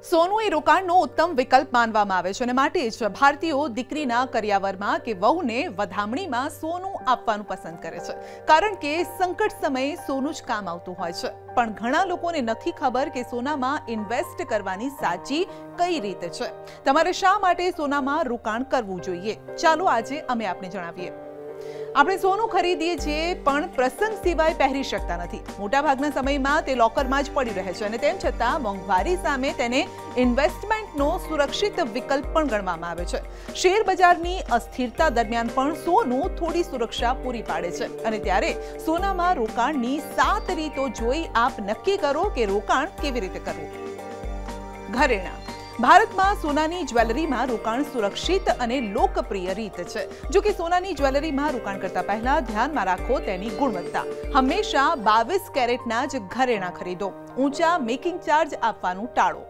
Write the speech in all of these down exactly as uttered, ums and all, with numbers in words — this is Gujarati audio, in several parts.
સોનું એ રોકાણનો ઉત્તમ વિકલ્પ માનવામાં આવે છે અને માટે જ ભારતીયો દીકરીના કરિયાવરમાં કે વહુને વધામણીમાં સોનું આપવાનું પસંદ કરે છે, કારણ કે સંકટ સમયે સોનું જ કામ આવતું હોય છે। પણ ઘણા લોકોને નથી ખબર કે સોનામાં ઇન્વેસ્ટ કરવાની સાચી કઈ રીત છે। તમારે શા માટે સોનામાં રોકાણ કરવું જોઈએ, ચાલો આજે અમે આપને જણાવીએ। આપણે સોનું ખરીદીએ છીએ પણ પ્રસંગ સિવાય પહેરી શકતા નથી। મોટાભાગના સમયમાં તે લોકરમાં જ પડી રહે છે અને તેમ છતાં મોંઘવારી સામે તેને ઇન્વેસ્ટમેન્ટનો સુરક્ષિત વિકલ્પ પણ ગણવામાં આવે છે। શેર બજારની અસ્થિરતા દરમિયાન પણ સોનું થોડી સુરક્ષા પૂરી પાડે છે અને ત્યારે સોનામાં રોકાણની સાત રીતો જોઈ આપ નક્કી કરો કે રોકાણ કેવી રીતે કરવું। ઘરેણાં ભારતમાં સોનાની જ્વેલરીમાં રોકાણ સુરક્ષિત અને લોકપ્રિય રીત છે। જો કે સોનાની જ્વેલરીમાં રોકાણ કરતા પહેલા ધ્યાનમાં રાખો તેની ગુણવત્તા। હંમેશા બાવીસ કેરેટના જ ઘરેણાં ખરીદો, ઊંચા મેકિંગ ચાર્જ આપવાનું ટાળો।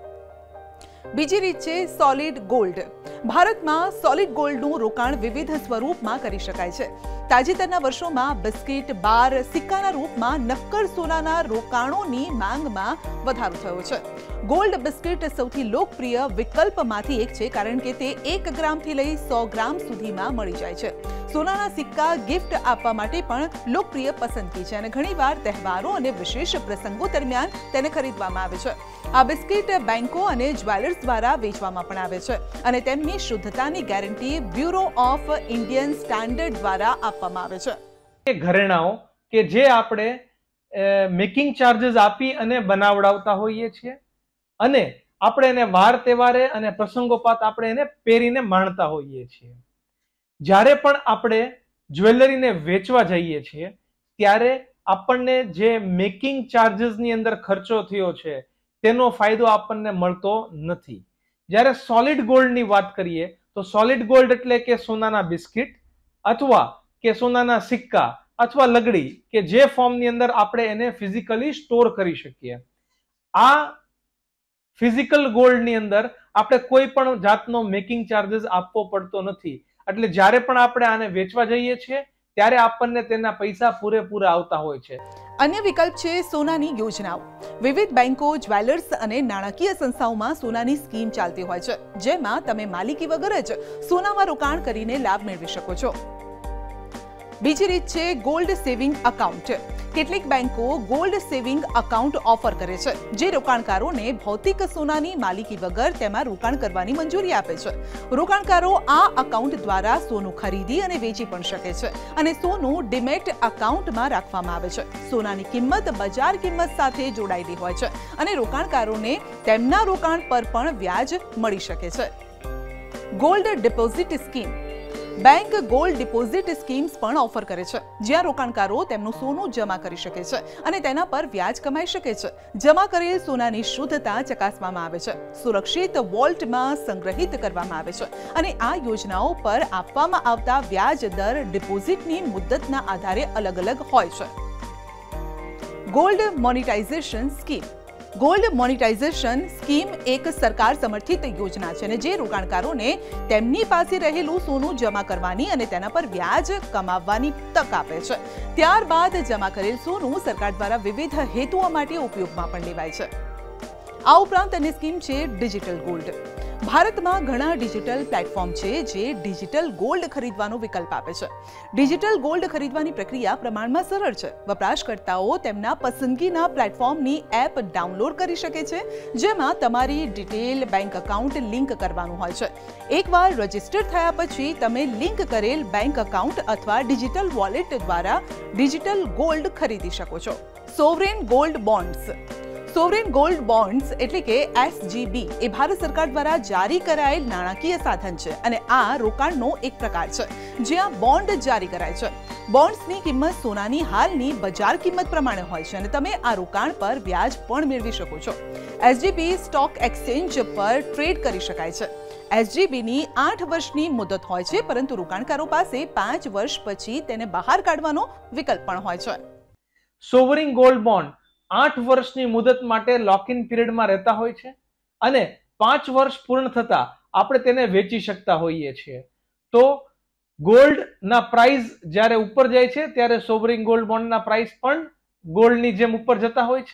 બીજી રીત છે સોલિડ ગોલ્ડ। ભારતમાં સોલિડ ગોલ્ડનું રોકાણ વિવિધ સ્વરૂપમાં કરી શકાય છે। તાજેતરના વર્ષોમાં બિસ્કિટ, બાર, સિક્કાના રૂપમાં નક્કર સોનાના રોકાણોની માંગમાં વધારો થયો છે। ગોલ્ડ બિસ્કિટ સૌથી લોકપ્રિય વિકલ્પમાંથી એક છે, કારણ કે તે એક ગ્રામથી લઈ સો ગ્રામ સુધીમાં મળી જાય છે। સોનાના સિક્કા ગિફ્ટ આપવા માટે પણ લોકપ્રિય પસંદગી છે અને ઘણીવાર તહેવારો અને વિશેષ પ્રસંગો દરમિયાન તેને ખરીદવામાં આવે છે। આ બિસ્કિટ બેંકો અને જ્વેલર્સ દ્વારા વેચવામાં પણ આવે છે અને તેમની શુદ્ધતાની guarantee bureau of Indian standard દ્વારા આપવામાં આવે છે। ઘરેણાઓ કે જે આપણે મેકિંગ ચાર્જીસ આપી અને બનાવડાવતા હોઈએ છીએ અને આપણે એને વાર તહેવારે અને પ્રસંગોપાત આપણે એને પહેરીને માણતા હોઈએ છીએ। જ્યારે પણ આપણે જ્વેલરીને વેચવા જઈએ છીએ ત્યારે આપણને જે મેકિંગ ચાર્જીસની અંદર ખર્ચો થયો છે તેનો ફાયદો આપણને મળતો નથી। જ્યારે સોલિડ ગોલ્ડની વાત કરીએ તો સોલિડ ગોલ્ડ એટલે કે સોનાના બિસ્કિટ અથવા કે સોનાના સિક્કા અથવા લગડી કે જે ફોર્મની અંદર આપણે એને ફિઝિકલી સ્ટોર કરી શકીએ। આ ફિઝિકલ ગોલ્ડની અંદર આપણે કોઈ પણ જાતનો મેકિંગ ચાર્જીસ આપવો પડતો નથી, એટલે જ્યારે પણ આપણે આને વેચવા જઈએ છીએ ત્યારે આપણને તેના પૈસા પૂરેપૂરા આવતા હોય છે। અન્ય વિકલ્પ છે સોનાની યોજનાઓ। વિવિધ બેંકો, જ્વેલર્સ અને નાણાકીય સંસ્થાઓમાં સોનાની સ્કીમ ચાલતી હોય છે, જેમાં તમે માલિકી વગર જ સોનામાં રોકાણ કરીને લાભ મેળવી શકો છો। બીજી રીત છે ગોલ્ડ સેવિંગ એકાઉન્ટ। કેટલીક બેંકો ગોલ્ડ સેવિંગ એકાઉન્ટ ઓફર કરે છે, જે રોકાણકારોને ભૌતિક સોનાની માલિકી વગર તેમાં રોકાણ કરવાની મંજૂરી આપે છે। રોકાણકારો આ એકાઉન્ટ દ્વારા સોનું ખરીદી અને વેચી પણ શકે છે અને સોનું ડિમેટ એકાઉન્ટમાં રાખવામાં આવે છે। સોનાની કિંમત બજાર કિંમત સાથે જોડાયેલી હોય છે અને રોકાણકારોને તેમના રોકાણ પર પણ વ્યાજ મળી શકે છે। Gold deposit scheme bank gold deposit schemes પણ ઓફર કરે છે, જ્યાં રોકાણકારો તેમનું સોનું જમા કરી શકે છે અને તેના પર વ્યાજ કમાઈ શકે છે। જમા કરેલ સોનાની શુદ્ધતા ચકાસવામાં આવે છે, સુરક્ષિત વોલ્ટમાં સંગ્રહિત કરવામાં આવે છે અને આ યોજનાઓ પર આપવામાં આવતા વ્યાજ દર ડિપોઝિટની મુદ્દતના આધારે અલગ અલગ હોય છે। Gold monetisation scheme gold monetisation scheme એક સરકાર સમર્થિત યોજના છે અને જે રોકાણકારોને તેમની પાસે રહેલું સોનું જમા કરવાની અને તેના પર વ્યાજ કમાવવાની તક આપે છે। ત્યારબાદ જમા કરેલ સોનું સરકાર દ્વારા વિવિધ હેતુઓ માટે ઉપયોગમાં પણ લેવાય છે। આ ઉપરાંત અન્ય સ્કીમ છે ડિજિટલ ગોલ્ડ। ભારતમાં ઘણા ડિજિટલ પ્લેટફોર્મ છે જે ડિજિટલ ગોલ્ડ ખરીદવાનો વિકલ્પ આપે છે। ડિજિટલ ગોલ્ડ ખરીદવાની પ્રક્રિયા પ્રમાણમાં સરળ છે। વપરાશકર્તાઓ તેમના પસંદગીના પ્લેટફોર્મની એપ ડાઉનલોડ કરી શકે છે, જેમાં તમારી ડિટેલ, બેંક એકાઉન્ટ લિંક કરવાનું હોય છે। એકવાર રજીસ્ટર થયા પછી તમે લિંક કરેલ બેંક એકાઉન્ટ અથવા ડિજિટલ વોલેટ દ્વારા ડિજિટલ ગોલ્ડ ખરીદી શકો છો। Sovereign gold bonds sovereign gold bonds એટલે કે એસ જી બી એ ભારત સરકાર દ્વારા જારી કરાયેલ નાણાકીય સાધન છે અને આ રોકાણનો એક પ્રકાર છે, જ્યાં બોન્ડ જારી કરાય છે। બોન્ડ્સની કિંમત સોનાની હાલની બજાર કિંમત પ્રમાણે હોય છે અને તમે આ રોકાણ પર વ્યાજ પણ મેળવી શકો છો। S G B stock exchange પર ટ્રેડ કરી શકાય છે। એસ જી બીની આઠ વર્ષની મુદત હોય છે, પરંતુ રોકાણકારો પાસે પાંચ વર્ષ પછી તેને બહાર કાઢવાનો વિકલ્પ પણ હોય છે। સોવરિંગ ગોલ્ડ બોન્ડ આઠ વર્ષની મુદત માટે લોક ઇન પીરિયડમાં રહેતા હોય છે અને પાંચ વર્ષ પૂર્ણ થતા આપણે તેને વેચી શકતા હોઈએ છીએ। તો ગોલ્ડના પ્રાઇસ જ્યારે ઉપર જાય છે ત્યારે સોવરિંગ ગોલ્ડ બોન્ડના પ્રાઇસ પણ ગોલ્ડની જેમ ઉપર જતા હોય છે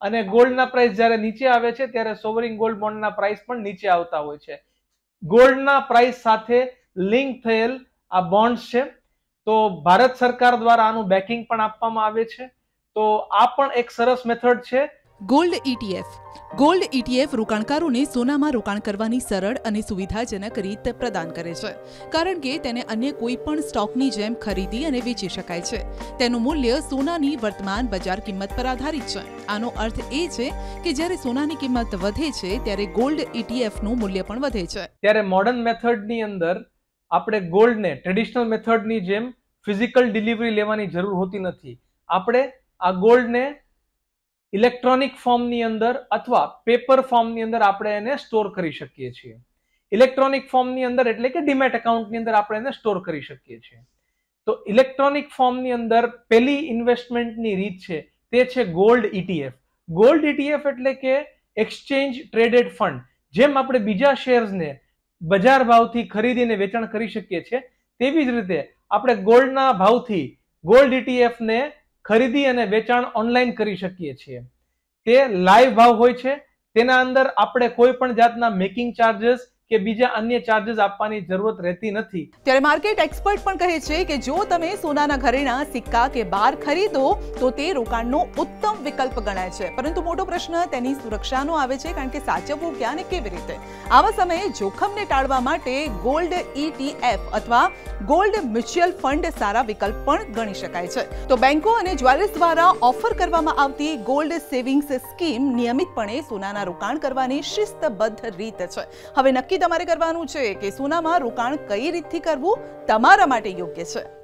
અને ગોલ્ડના પ્રાઇસ જ્યારે નીચે આવે છે ત્યારે સોવરિંગ ગોલ્ડ બોન્ડના પ્રાઇસ પણ નીચે આવતા હોય છે. ગોલ્ડના પ્રાઇસ સાથે લિંક થયેલ આ બોન્ડ્સ છે. તો ભારત સરકાર દ્વારા આનું બેકિંગ પણ આપવામાં આવે છે. તો આ પણ એક સરસ મેથડ છે. Gold ETF. ગોલ્ડ ઈટીએફ રોકાણકારોને સોનામાં રોકાણ કરવાની સરળ અને સુવિધાજનક રીત પ્રદાન કરે છે, કારણ કે તેને અન્ય કોઈ પણ સ્ટોકની જેમ ખરીદી અને વેચી શકાય છે. તેનું મૂલ્ય સોનાની વર્તમાન બજાર કિંમત પર આધારિત છે. આનો અર્થ એ છે કે જ્યારે સોનાની કિંમત વધે છે ત્યારે ગોલ્ડ ઈટીએફનું મૂલ્ય પણ વધે છે. ત્યારે મોડર્ન મેથડની અંદર આપણે ગોલ્ડને ટ્રેડિશનલ મેથડની જેમ ફિઝિકલ ડિલિવરી લેવાની જરૂર હોતી નથી. આપણે આ ગોલ્ડને ઇલેક્ટ્રોનિક ફોર્મની અંદર અથવા પેપર ફોર્મની અંદર આપણે એને સ્ટોર કરી શકીએ છીએ. ઇલેક્ટ્રોનિક ફોર્મની અંદર એટલે કે ડીમેટ એકાઉન્ટની અંદર આપણે એને સ્ટોર કરી શકીએ છીએ. તો ઇલેક્ટ્રોનિક ફોર્મની અંદર પહેલી ઇન્વેસ્ટમેન્ટની રીત છે તે છે ગોલ્ડ ઈટીએફ. ગોલ્ડ ઈટીએફ એટલે કે એક્સચેન્જ ટ્રેડેડ ફંડ. જેમ આપણે બીજા શેર્સને બજાર ભાવથી ખરીદીને વેચાણ કરી શકીએ છીએ, તેવી જ રીતે આપણે ગોલ્ડના ભાવથી ગોલ્ડ ઈટીએફને ખરીદી અને વેચાણ ઓનલાઈન કરી શકીએ છીએ. તે લાઈવ ભાવ હોય છે. તેના અંદર આપણે કોઈ પણ જાતના મેકિંગ ચાર્जेस કે બીજા અન્ય ચાર્जेस આપવાની જરૂરત રહેતી નથી. ત્યારે માર્કેટ એક્સપર્ટ પણ કહે છે કે જો તમે સોનાના ઘરેણા, સિક્કા કે બાર ખરીદો તો તે રોકાણનો ઉત્તમ વિકલ્પ ગણાય છે. પરંતુ મોટો પ્રશ્ન તેની સુરક્ષાનો આવે છે, કારણ કે સાચવવું ક્યાં ને કેવી રીતે. આવા સમયે જોખમને ટાળવા માટે ગોલ્ડ ઈટીએફ અથવા ગોલ્ડ મ્યુચ્યુઅલ ફંડ સારા વિકલ્પ પણ ગણી શકાય છે. તો બેંકો અને જ્વેલર્સ દ્વારા ઓફર કરવામાં આવતી ગોલ્ડ સેવિંગ્સ સ્કીમ નિયમિતપણે સોનાના રોકાણ કરવાની શિસ્તબદ્ધ રીત છે. હવે નક્કી તમારે કરવાનું છે કે સોનામાં રોકાણ કઈ રીતથી કરવું તમારા માટે યોગ્ય છે.